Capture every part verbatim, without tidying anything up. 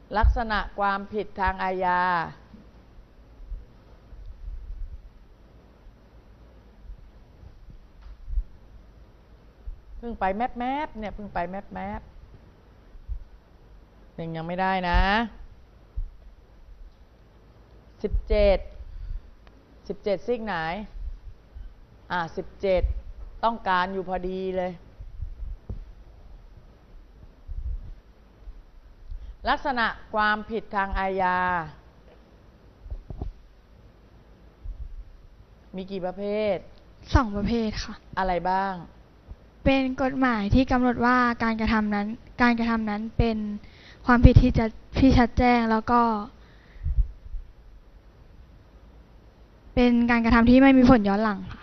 ลักษณะความผิดทางอาญาเพิ่งไปแมปแมปเนี่ยเพิ่งไปแมปแมปยังยังไม่ได้นะสิบเจ็ดสิบเจ็ดซิกไหนอ่าสิบเจ็ดต้องการอยู่พอดีเลยลักษณะความผิดทางอาญามีกี่ประเภทสองประเภทค่ะอะไรบ้างเป็นกฎหมายที่กำหนดว่าการกระทำนั้นการกระทำนั้นเป็นความผิดที่จะที่ชัดแจ้งแล้วก็เป็นการกระทำที่ไม่มีผลย้อนหลังค่ะ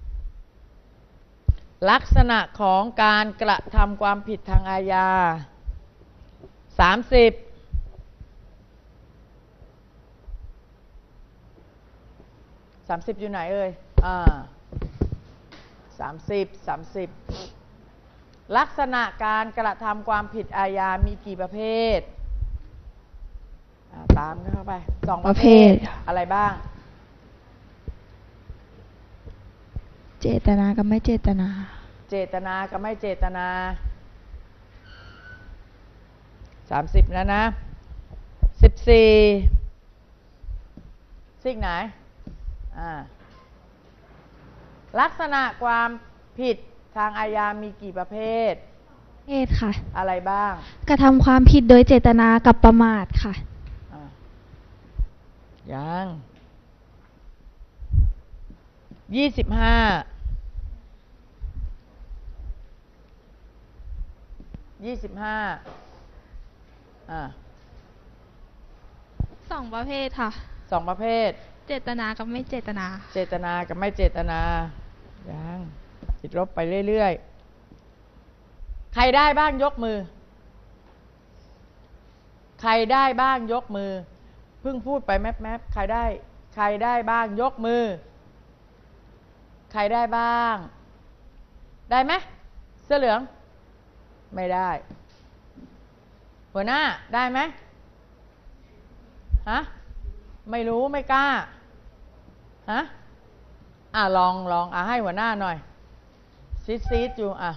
ลักษณะของการกระทำความผิดทางอาญาสามสิบสามสิบอยู่ไหนเอ่ยอ่าสามสิบสามสิบลักษณะการกระทำความผิดอาญามีกี่ประเภทตามเข้าไปสองประเภทอะไรบ้างเจตนากับไม่เจตนาเจตนากับไม่เจตนาสามสิบแล้วนะสิบสี่ซิกไหนอ่าลักษณะความผิดทางอาญามีกี่ประเภทประเภทค่ะอะไรบ้างกระทำความผิดโดยเจตนากับประมาทค่ะยังยี่สิบห้ายี่สิบห้าอ่าสองประเภทค่ะสองประเภทเจตนากับไม่เจตนาเจตนากับไม่เจตนายังติดลบไปเรื่อยๆใครได้บ้างยกมือใครได้บ้างยกมือเพิ่งพูดไปแมปแมปใครได้ใครได้บ้างยกมือใครได้บ้างได้ไหมเสื้อเหลืองไม่ได้หัวหน้าได้ไหมฮะไม่รู้ไม่กล้าฮะอ่ะลองลองอ่ะให้หัวหน้าหน่อยซีดซีดอยู่อ่ะ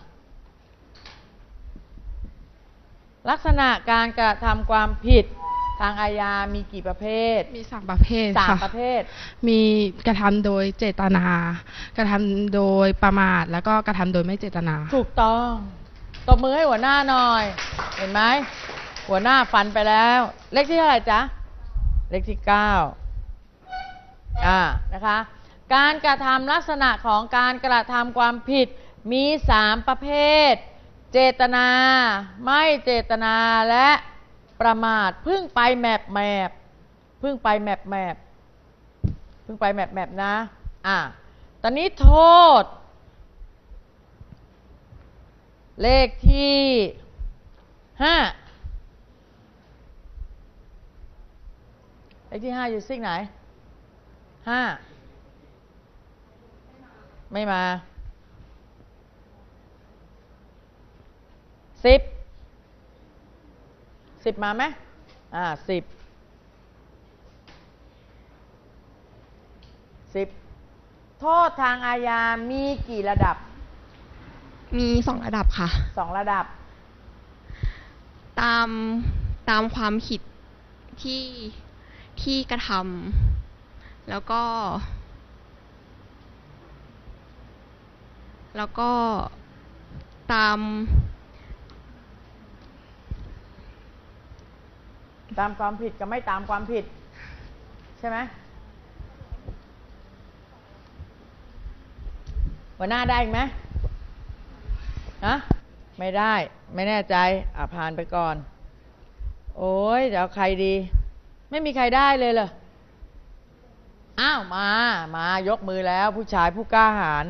ลักษณะการกระทำความผิดทางอาญามีกี่ประเภทมีสามประเภทสามประเภทมีกระทำโดยเจตนากระทำโดยประมาทแล้วก็กระทำโดยไม่เจตนาถูกต้องตบมือให้หัวหน้าหน่อยเห็นไหมหัวหน้าฟันไปแล้วเลขที่เท่าไหร่จ๊ะเลขที่เก้าอ่านะคะการกระทำลักษณะของการกระทำความผิดมีสามประเภทเจตนาไม่เจตนาและประมาทพึ่งไปแมปแมปพึ่งไปแมปแมปพึ่งไปแมปแมปนะอ่ะตอนนี้โทษเลขที่ห้าเลขที่ห้าอยู่ซิกไหนห้าไม่มาสิบสิบมาไหมอ่าสิบสิบโทษทางอาญามีกี่ระดับมีสองระดับค่ะสองระดับตามตามความผิดที่ที่กระทำแล้วก็แล้วก็ตามตามความผิดกับไม่ตามความผิดใช่ไหมหัวหน้าได้ไหมฮะไม่ได้ไม่แน่ใจอ่ะผ่านไปก่อนโอ้ยเดี๋ยวใครดีไม่มีใครได้เลยเหรออ้าวมามายกมือแล้วผู้ชายผู้กล้าหาญ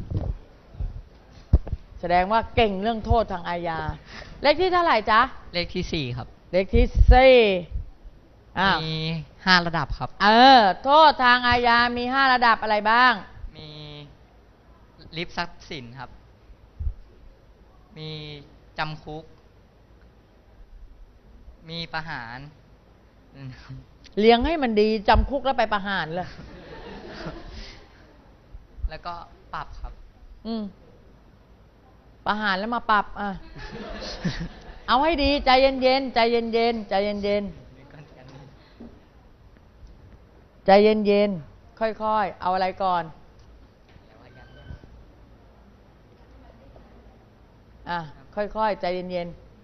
แสดงว่าเก่งเรื่องโทษทางอาญาเลขที่เท่าไหร่จ๊ะเลขที่สี่ครับเลขที่สี่มีห้าระดับครับเออโทษทางอาญามีห้าระดับอะไรบ้างมีริบทรัพย์สินครับมีจำคุกมีประหารอืมเลี้ยงให้มันดีจำคุกแล้วไปประหารเลยแล้วก็ปรับครับอืมประหารแล้วมาปรับอ่ะ เอาให้ดีใจเย็นๆใจเย็นๆใจเย็นๆใจเย็นๆค่อยๆเอาอะไรก่อนอ่ะค่อยๆใจเย็น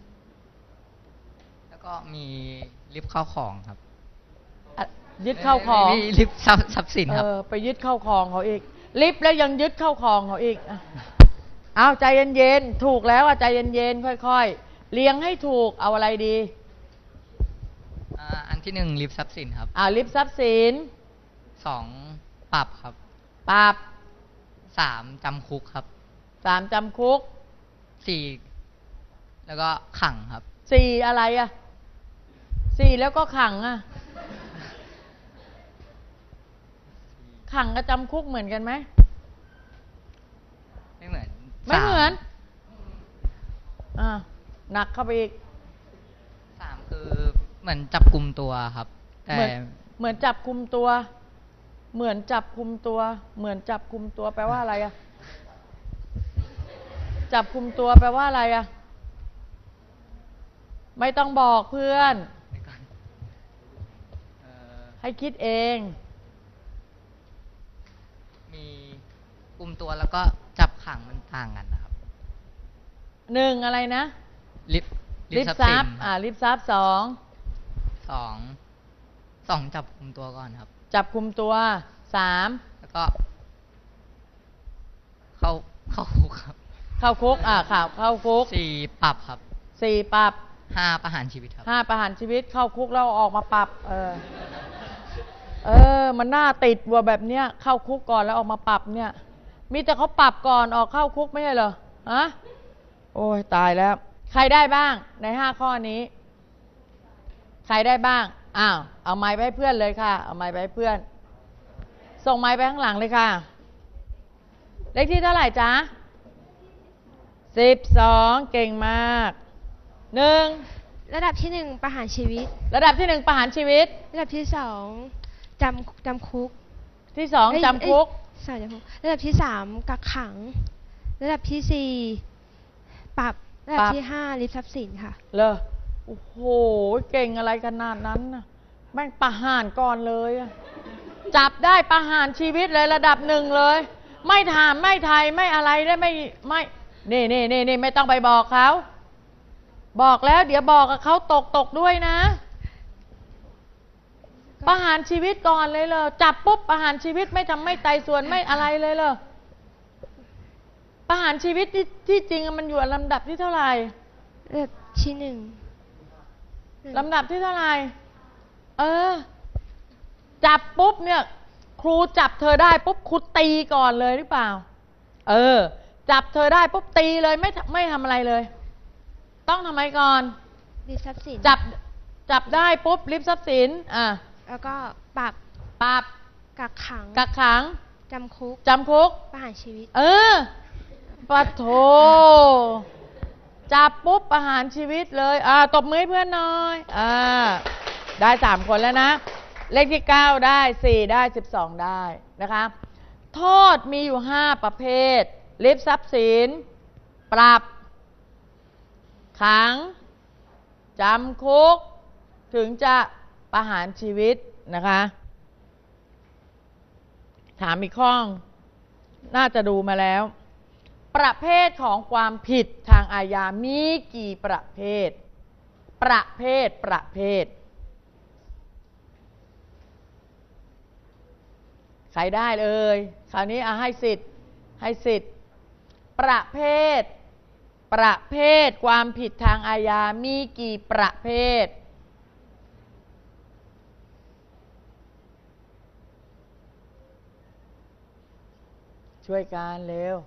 แล้วก็มีลิฟต์เข้าของครับๆอ่ะยึดเข้าของมีลิฟต์ทรัพย์ทรัพย์สินครับเออไปยึดเข้าของเขาอีกลิฟต์แล้วยังยึดเข้าของเขาอีกอ่ะเอาใจเย็นๆถูกแล้วอ่ะใจเย็นๆค่อยๆเลี้ยงให้ถูกเอาอะไรดีอ่าอันที่หนึ่งลิฟต์ทรัพย์สินครับอ่าลิฟต์ทรัพย์สินสองปรับครับปรับสามจำคุกครับสามจำคุกสี่แล้วก็ขังครับสี่อะไรอ่ะสี่แล้วก็ขังอ่ะขังกับจำคุกเหมือนกันไหมไม่เหมือนไม่เหมือนสาอ่าหนักเข้าไปอีกสามคือเหมือนจับกลุ่มตัวครับ แต่เหมือนเหมือนจับคุมตัว เหมือนจับคุมตัว เหมือนจับคุมตัวแปลว่าอะไรอ่ะจับคุมตัวแปลว่าอะไรอ่ะไม่ต้องบอกเพื่อนเดี๋ยวก่อนเอ่อให้คิดเองมีกลุ่มตัวแล้วก็จับขังมันต่างกันนะครับหนึ่งอะไรนะลิฟต์ลิฟทรัต์พย์ทสิรันพย์อ่าลิฟต์ทรัพย์สองสองสองจับกลุ่มตัวก่อนครับจับคุมตัวสามแล้วก็ เข้าเข้าคุกครับเข้าคุกอ่าข่าวเข้าคุกสี่ปรับครับสี่ปรับห้าประหารชีวิตครับห้าประหารชีวิตเข้าคุกแล้วออกมาปรับ เออ เออ มันน่าติดวัวแบบเนี้ยเข้าคุกก่อนแล้วออกมาปรับเนี่ย มีแต่เขาปรับก่อนออกเข้าคุกไม่ใช่เหรอฮะโอ้ยตายแล้ว ใครได้บ้างในห้าข้อนี้ ใครได้บ้างอ้าวเอาไม้ไปให้เพื่อนเลยค่ะ เอาไม้ไปให้เพื่อน ส่งไม้ไปข้างหลังเลยค่ะ เลขที่เท่าไหร่จ๊ะสิบสองเก่งมากหนึ่งระดับที่หนึ่งประหารชีวิตระดับที่หนึ่งประหารชีวิตระดับที่สองจำจำคุกที่สองเอ้ยจำคุกเอ้ยสองจำคุก ระดับที่สามกักขัง ระดับที่สี่ปรับ ระดัปบรับที่ห้าลิฟทรัพย์สินค่ะเลยโอ้โหเก่งอะไรขนาดนั้นนะแม่งประหารก่อนเลยอะจับได้ประหารชีวิตเลยระดับหนึ่งเลย ไม่ถามไม่ไทยไม่อะไรได้ไม่ไม่นี่นี่นี่นี่ไม่ต้องไปบอกเขาบอกแล้ว เดี๋ยวบอกกับเขาตกตกด้วยนะ ประหารชีวิตก่อนเลยเลยจับปุ๊บประหารชีวิตไม่ทำไม่ไต่สวนไม่อะไรเลยเลยประหารชีวิตที่ที่จริงอะมันอยู่ลำดับที่เท่าไหร่ระดับที่หนึ่งลำดับที่เท่าไหร่เออ จับปุ๊บเนี่ย ครูจับเธอได้ปุ๊บครูตีก่อนเลยหรือเปล่า เออ จับเธอได้ปุ๊บตีเลยไม่ไม่ทำอะไรเลย ต้องทำไมก่อนลิฟทรัพย์สินจับจับได้ปุ๊บลิฟต์ทรัพย์สินอ่ะแล้วก็ปรับปรับกักขังกักขังจำคุกจำคุกประหารชีวิตเออปะโถจับปุ๊บประหารชีวิตเลยอ่าตบมือให้เพื่อนหน่อยอ่าได้สามคนแล้วนะ เลขที่เก้าได้สี่ได้สิบสองได้นะคะโทษมีอยู่ห้าประเภทลิฟต์ทรัพย์สิน ปรับ ขัง จำคุก ถึงจะประหารชีวิตนะคะ ถามอีกข้อน่าจะดูมาแล้ว ประเภทของความผิดทางอาญามีกี่ประเภท ประเภทประเภท ใครได้เลยคราวนี้เอาให้สิทธิ์ให้สิทธิ์ประเภท ประเภทความผิดทางอาญามีกี่ประเภท ช่วยกันเร็ว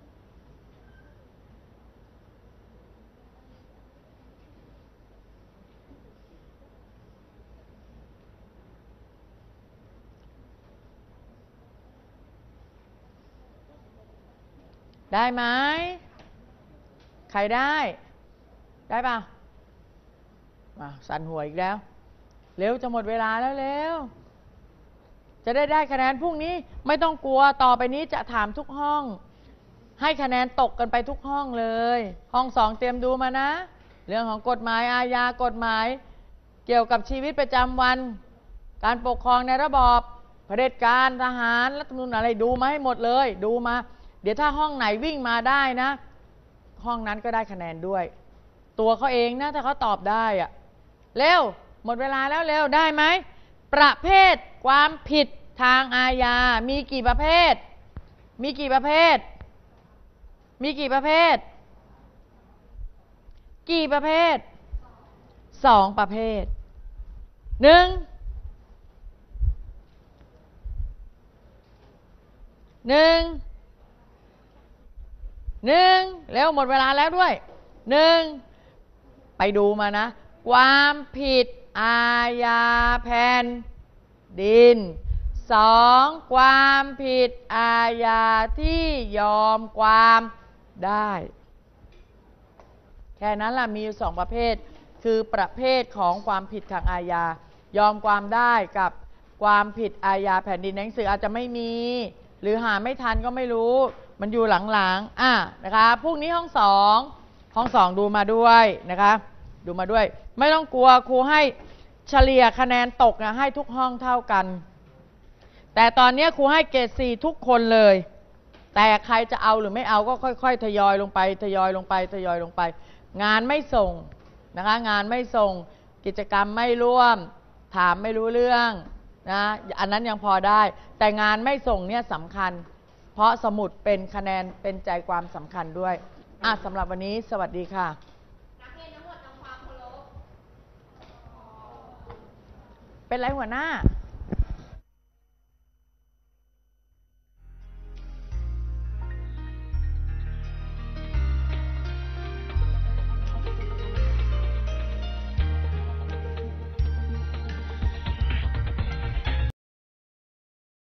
ได้ไหม ใครได้ ได้ป่ะมาสั่นหัวอีกแล้วเร็วจะหมดเวลาแล้วเร็วจะได้ได้คะแนนพรุ่งนี้ไม่ต้องกลัวต่อไปนี้จะถามทุกห้องให้คะแนนตกกันไปทุกห้องเลยห้องสองเตรียมดูมานะเรื่องของกฎหมายอาญากฎหมายเกี่ยวกับชีวิตประจำวันการปกครองในระบอบเผด็จการทหารรัฐธรรมนูญอะไรดูมาให้หมดเลยดูมาเดี๋ยวถ้าห้องไหนวิ่งมาได้นะห้องนั้นก็ได้คะแนนด้วยตัวเขาเองนะถ้าเขาตอบได้อะเร็วหมดเวลาแล้วเร็วได้ไหมประเภทความผิดทางอาญามีกี่ประเภทมีกี่ประเภทมีกี่ประเภทกี่ประเภทสองประเภทหนึ่งหนึ่งหนึ่งเร็วหมดเวลาแล้วด้วยหนึ่งไปดูมานะความผิดอาญาแผ่นดินสองความผิดอาญาที่ยอมความได้แค่นั้นล่ะมีอยู่สองประเภทคือประเภทของความผิดทางอาญายอมความได้กับความผิดอาญาแผ่นดินหนังสืออาจจะไม่มีหรือหาไม่ทันก็ไม่รู้มันอยู่หลังๆอ่ะนะคะพรุ่งนี้ห้องสองห้องสองดูมาด้วยนะคะดูมาด้วยไม่ต้องกลัวครูให้เฉลี่ยคะแนนตกนะให้ทุกห้องเท่ากันแต่ตอนนี้ครูให้เกรดสี่ทุกคนเลยแต่ใครจะเอาหรือไม่เอาก็ค่อยๆทยอยลงไปทยอยลงไปทยอยลงไปงานไม่ส่งนะคะงานไม่ส่งกิจกรรมไม่ร่วมถามไม่รู้เรื่องนะอันนั้นยังพอได้แต่งานไม่ส่งเนี่ยสำคัญเพราะสมุดเป็นคะแนนเป็นใจความสำคัญด้วยอ่ะสำหรับวันนี้สวัสดีค่ะนักเรียนทั้งหมดทำความเคารพเป็นไรหัวหน้า